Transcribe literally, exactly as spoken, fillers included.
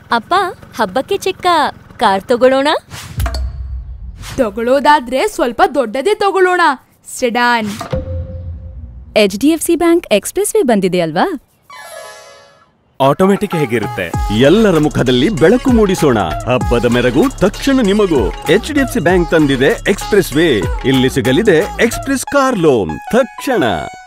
ಅಪ್ಪ, ಹಬ್ಬಕ್ಕೆ ಚಿಕ್ಕ ಕಾರ್ ತಗೊಳ್ಳೋಣ? ತಗೊಳ್ಳೋದಾದ್ರೆ ಸ್ವಲ್ಪ ದೊಡ್ಡದೇ ತಗೊಳ್ಳೋಣ, sedan. H D F C bank express way ಬಂದಿದೆ ಅಲ್ವಾ? ಆಟೋಮೆಟಿಕ್ ಹೇಗಿರುತ್ತೆ? ಎಲ್ಲರ ಮುಖದಲ್ಲಿ ಬೆಳಕು ಮೂಡಿಸೋಣ. ಹಬ್ಬದ ಮೆರಗು ತಕ್ಷಣ ನಿಮಗೂ. H D F C bank ತಂದಿದೆ ಎಕ್ಸ್‌ಪ್ರೆಸ್ ವೇ. ಇಲ್ಲಿ ಸಿಗಲಿದೆ ಎಕ್ಸ್‌ಪ್ರೆಸ್ ಕಾರ್ ಲೋನ್ ತಕ್ಷಣ.